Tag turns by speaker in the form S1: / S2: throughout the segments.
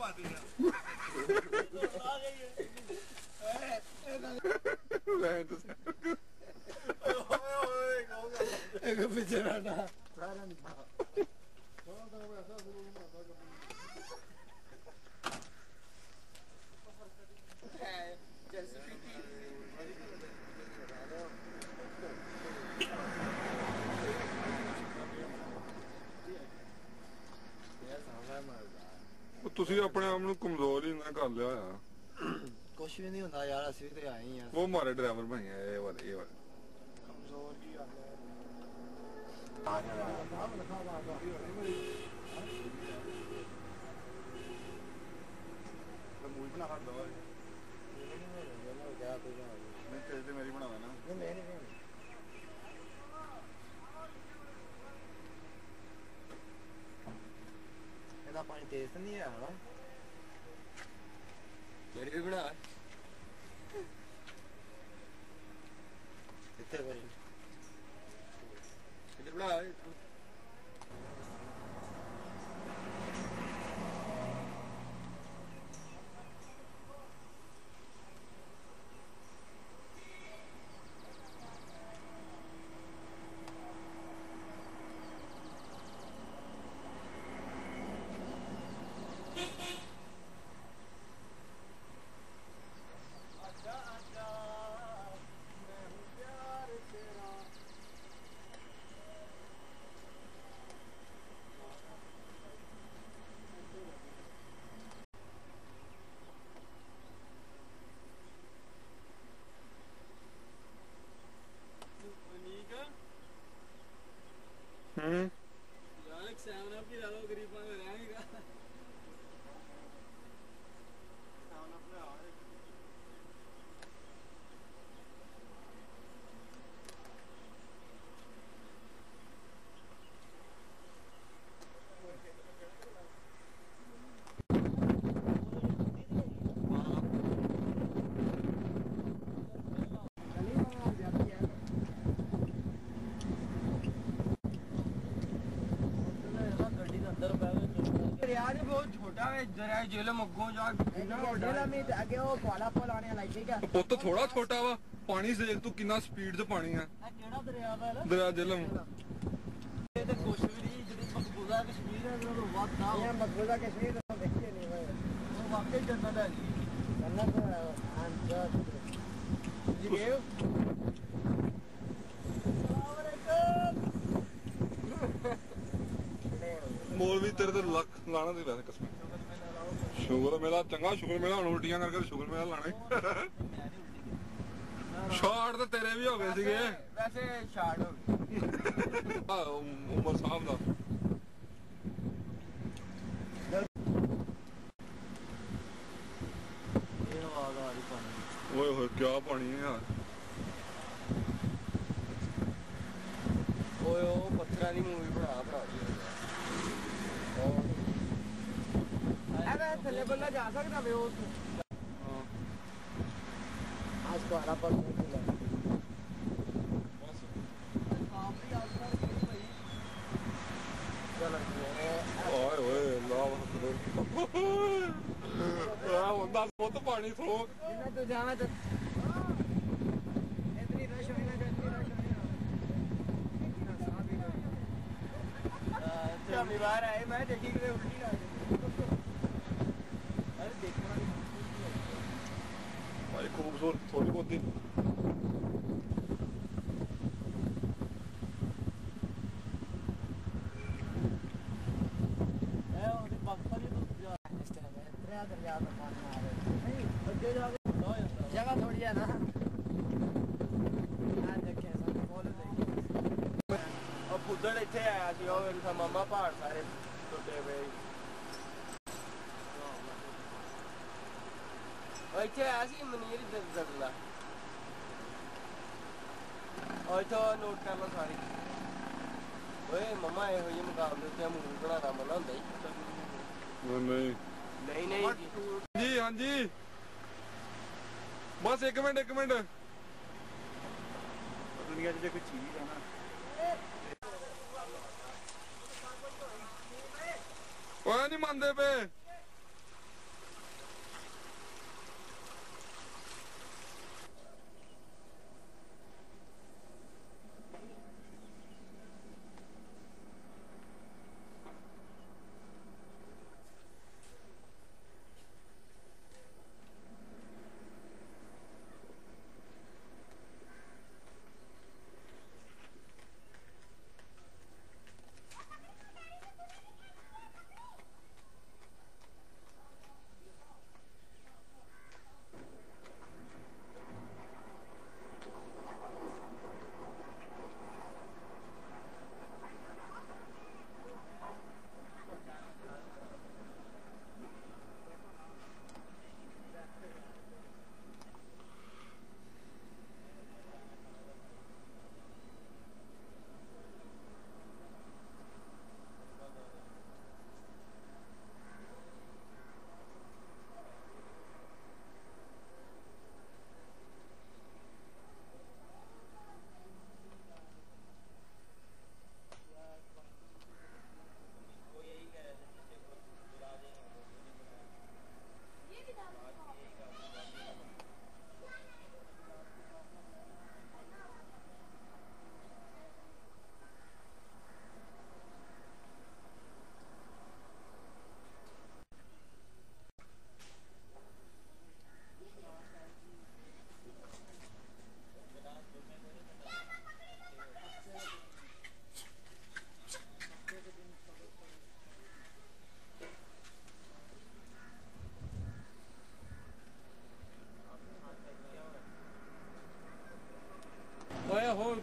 S1: ਤੁਸੀਂ ਆਪਣੇ ਆਪ ਨੂੰ ਕਮਜ਼ੋਰ ਹੀ ਨਾ ਕਰ ਲਿਆ ਆ।
S2: ਕੁਛ ਵੀ ਨਹੀਂ ਹੁੰਦਾ ਯਾਰ, ਅਸੀਂ ਤੇ ਆਏ ਹੀ ਆ।
S1: ਉਹ ਮਾਰੇ ਡਰਾਈਵਰ ਭਾਈ ਇਹ ਵਾਲੇ
S2: ਕਮਜ਼ੋਰ ਕੀ ਗੱਲ ਹੈ।
S1: ਮੂਵੀ ਬਣਾ ਹੱਦ ਵਾ ਨਹੀਂ ਤੇਜ ਤੇ ਮੇਰੀ ਬਣਾਵਾ ਨਾ।
S2: ਇਹਦਾ ਪਾਣੀ ਤੇਜ਼ ਤਾਂ ਨਹੀਂ ਹੈ ਨਾ।
S3: ਮੇਰੀ ਵੀ ਬਣਾ
S2: ਕਿੱਥੇ ਬਈ
S3: ਕਿੱਥੇ ਬਣਾ यार एक सैमन अप की डालो गरीबों में रहेगा सैमन अप में आ बहुत छोटा है दरिया जेलम अगों जा
S2: ਅੱਗੇ ਉਹ ਪਾਲਾ ਪੁਲ ਆਣੇ ਵਾਲਾ ਠੀਕ ਹੈ।
S1: ਪੁੱਤ ਥੋੜਾ ਛੋਟਾ ਵਾ ਪਾਣੀ ਦੇਖ ਤੂੰ ਕਿੰਨਾ ਸਪੀਡ 'ਚ ਪਾਣੀ ਆ।
S2: ਕਿਹੜਾ ਦਰਿਆ ਵਾ
S1: ਦਰਿਆ ਜੇਲਮ
S2: ਇਹ ਤੇ ਕੁਛ ਵੀ ਨਹੀਂ। ਜਿਹੜੀ ਮਕਬੂਜ਼ਾ ਕਸ਼ਮੀਰ ਹੈ ਉਹ ਵੱਧ ਨਾ ਇਹ ਮਕਬੂਜ਼ਾ ਕਸ਼ਮੀਰ ਤੋਂ ਦੇਖੀ ਨਹੀਂ ਹੋਏ ਉਹ ਵਾਕਈ ਜੰਨਤ ਹੈ ਜੀ। ਜੰਨਤ ਜੀ ਗਏ
S1: ਮੋਲ ਵੀ ਤੇਰੇ ਤੇ ਲੱਖ ਲਾਣਾ ਦੀ ਵੈਸੇ ਕਸਮ ਸ਼ੁਗਰ ਮੇਲਾ ਚੰਗਾ ਸ਼ੁਗਰ ਮੇਲਾ ਹੁਣ ਉਲਟੀਆਂ ਕਰਕੇ ਸ਼ੁਗਰ ਮੇਲਾ ਲਾਣੇ ਸ਼ਾਟ ਤੇ ਤੇਰੇ ਵੀ ਹੋ ਗਏ ਸੀਗੇ
S2: ਵੈਸੇ ਸ਼ਾਟ ਹੋ ਗਏ
S1: ਉਮਰ ਸਾਹਿਬ ਦਾ
S2: ਇਹ ਆਵਾਜ਼ ਆ ਰਹੀ ਪਾਣੀ
S1: ਓਏ ਹੋਏ ਕੀ ਪਾਣੀ ਹੈ ਯਾਰ
S3: ਓਏ ਉਹ ਪੱਥਰਾਂ ਦੀ ਮੂਵੀ ਬਣਾ
S2: ਐਵੇਂ ਥੱਲੇ ਬੰਦਾ ਜਾ ਸਕਦਾ ਵੇ ਉਹ
S3: ਹਾਂ
S2: आज तो हरा पर नहीं मिला बस काफी आसपास की भाई चल
S1: ਓਏ ਓਏ ਲਾ ਆ ਹੁੰਦਾ ਬਹੁਤ ਪਾਣੀ ਥੋ
S2: जिन्ना तू जाना तो इतनी रश होनी ना इतनी रश होनी ना साहब ही तो बाहर आए मैं देखी कि उल्टी ना अरे देखना
S1: भाई खूबसूरत थोड़ी बहुत ही
S2: जगह थोड़ी है ना
S3: अब उधर इतने आया सी और मामा पहाड़ सारे टुटे हुए इतने आया सी मनीर दरला और इतो नोट कर लो सारी ओए मम्मा ये हुई मुकाबले ते मूवी बनाना मना ਹੁੰਦਾ
S1: नहीं
S3: नहीं नहीं
S1: जी हाँ जी बस एक मिनट
S3: दुनिया में कोई चीज है ना
S1: ओए नहीं मानते पे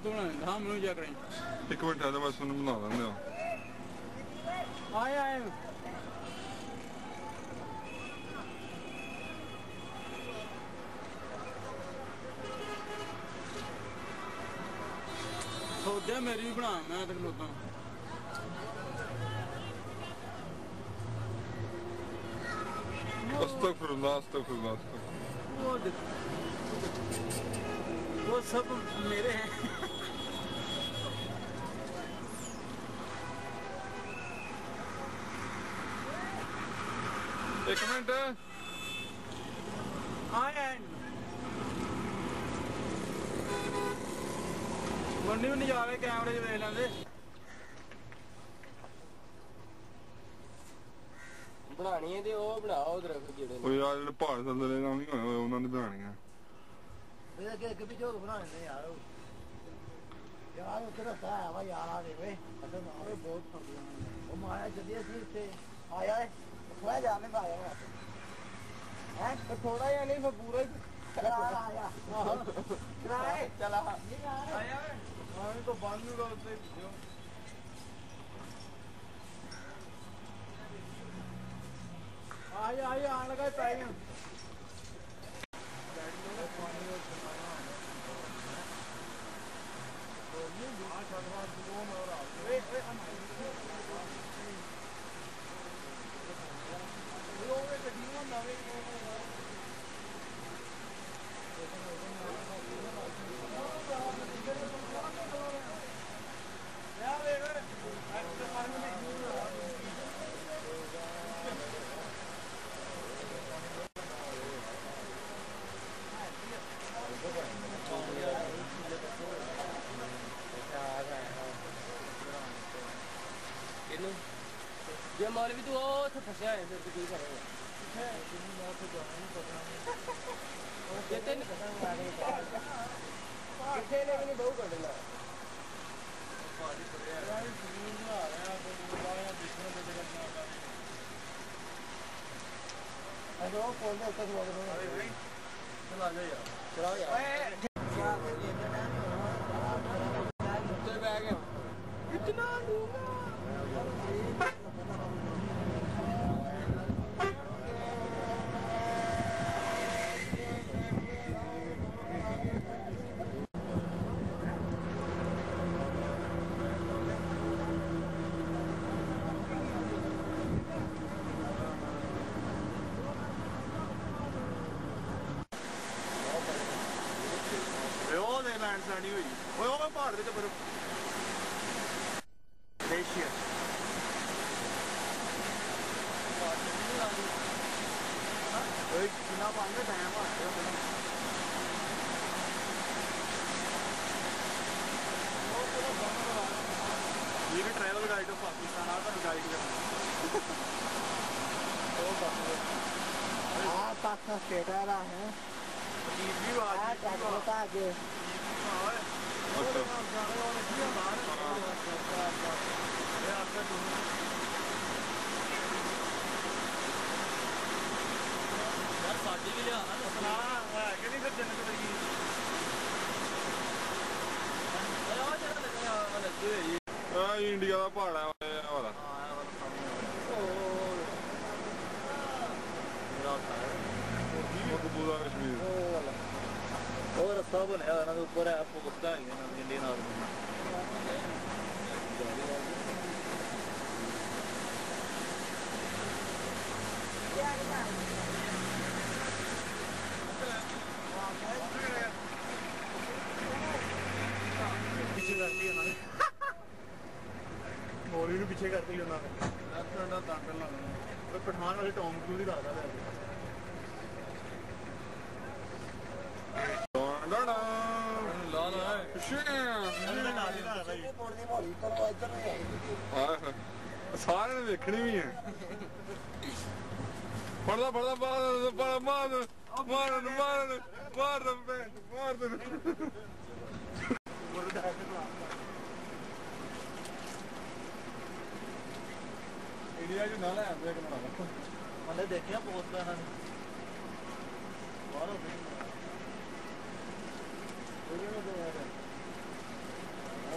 S2: ਤੂੰ ਨਾ ਮੈਨੂੰ ਜਾ ਕਰਾਂ
S1: ਇੱਕ ਮਿੰਟ ਆ ਜਾ ਮੈਂ ਤੁਹਾਨੂੰ ਬਣਾ ਦਿੰਦੇ ਆ
S2: ਆਏ ਸੌਦੇ ਮੇਰੀ ਵੀ ਬਣਾ ਮੈਂ ਤੇ ਖਲੋਤਾ
S1: ਅਸਤਗਫਿਰullah ਅਸਤਗਫਿਰullah
S2: वो सब मेरे हैं
S1: एक मिनट
S2: मंडी भी नहीं जा रहे कैमरे च देख लेंदे
S3: ਬਣਾਣੀ ਹੈ ਤੇ ਉਹ ਬਣਾਓ ਦਰਖਤ ਜਿਹੜੇ
S1: ਉਹ ਯਾਰ ਜਿਹੜੇ ਪਹਾੜ ਥੱਲੇ ਕੰਮ ਨਹੀਂ ਹੋਏ ਉਹਨਾਂ ਨੇ ਬਣਾਉਣੀਆਂ
S2: ਇਹਦਾ ਕਿ ਅੱਗੇ ਪਿੱਛੇ ਬਣਾ ਲੈਂਦੇ ਯਾਰ ਉੱਥੇ ਰਸਤਾ ਹੈ ਵਾ ਯਾਰ ਆ ਦੇ ਵੇ ਅਸਾਂ ਨਾਲੇ ਬਹੁਤ ਫਰਕ ਉਹ ਮਾਇਆ ਜਦੀ ਅਸੀਂ ਇੱਥੇ ਆਇਆ ਹੈ ਥੋੜਾ ਜਾਣੇ ਦਾ ਆਇਆ ਹੈ
S3: ਥੋੜਾ ਜਿਹਾ ਨਹੀਂ ਫਿਰ ਪੂਰਾ ਹੀ
S2: ਆਇਆ ਕਿਰਾਏ
S3: ਚਲਾ
S2: ਆਇਆ ਆਵੇਂ ਤਾਂ ਬੰਦ ਨੂੰ ਉੱਤੇ आया आने लगा चाहिए
S3: ਜੇ ਮੌਲਵੀ ਤੂੰ ਉਹ ਉੱਥੇ ਫਸਿਆ ਹੈ ਫਿਰ ਤੂੰ ਕੀ ਕਰੇਗਾ ਕਿਤੇ ਲੈ ਕੇ ਨਹੀਂ ਬਹੁ ਕੱਢਣਾ
S2: ਉਹ ਕੋਲ ਦੇ ਉੱਤੇ ਖਲੋ ਕੇ ਚਲਾ ਜਾ ਯਾਰ ਚਲਾ ਯਾਰ
S3: ਉੱਤੇ ਬਹਿ ਗਿਆ
S2: इतना दूंगा ਉਹ ਦੇ ਲੈਂਡ ਸਾਡੀ ਹੋਈ ਓਏ ਉਹ ਪਹਾੜ ਦੇ ਤੇ ਬਰਫ ਦੇਸ਼ੀਆ ਓਏ ਕਿੰਨਾ ਪਾਉਂਦੇ ਟਾਈਮ ਆ ये भी ट्रैवल गाइड ऑफ पाकिस्तान आ था गाइड करना हाँ पाकिस्तान स्टेट आ रहा है अजीब भी बात है आगे यार साड़ी भी लिया ना है कि नहीं फिर जन्नत लगी
S1: ਆ ਇੰਡੀਆ ਦਾ ਪਹਾੜ ਹੈ ਵਾਲਾ ਮਕਬੂਜ਼ਾ ਕਸ਼ਮੀਰ
S2: और रास्ता बनया ना ऊपर है आपको गुस्सा है ना इंडियन आर्मी पीछे करती है ना मोरी भी पीछे करती है उन्होंने पठान वाले टॉम क्रूज ही रहा था
S1: ਸਾਰਿਆਂ ਨੇ ਵੇਖਣੀ ਵੀ ਹੈ ਫੜਦਾ ਮਾਰ ਇੰਡੀਆ ਚ ਨਾ ਲੈ ਆਂਦੇ ਕਿ ਨਾ
S2: मैंने देखा पोस्ट में बाहर हो गई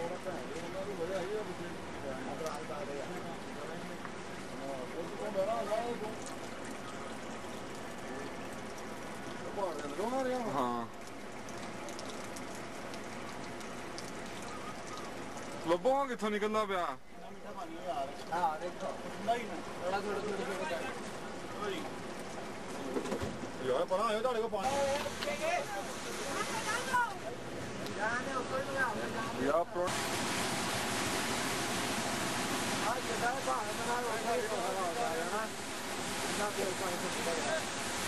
S1: ਹਾਂ ਲੱਭੋ ਕਿੱਥੋਂ ਨਿਕਲਦਾ ਪਿਆ
S2: ਹਾਂ ਦੇਖੋ ਨਹੀਂ ਨਾ ਥੋੜਾ ਥੋੜਾ
S1: ਯਾਰ ਪਰਾਂ ਆਇਓ ਤੁਹਾਡੇ ਕੋਲ ਪਾਣੀ ਯਾ ਪ੍ਰੋ
S2: ਆ ਜਿਹੜਾ ਬਾਹਰ ਬਣਾ ਲਓ ਨਾ ਤੇ ਪਾਣੀ ਸੁੱਕਦਾ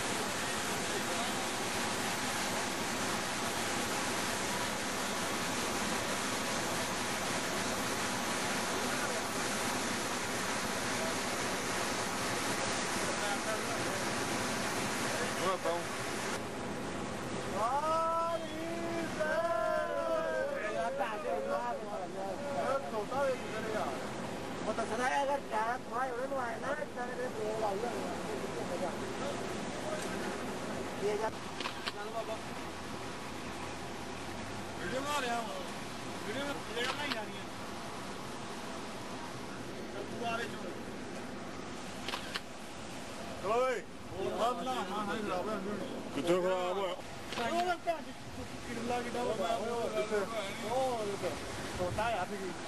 S1: बताऊं
S2: अगर टायर थोड़ा है ना
S1: वीडियो बना रहा हूं वीडियो बनाई जा रही है चलो भाई कितना खराब है
S2: छोटा है आप ही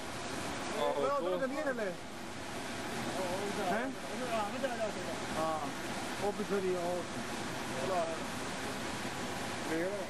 S2: हाँ वो पिछड़ी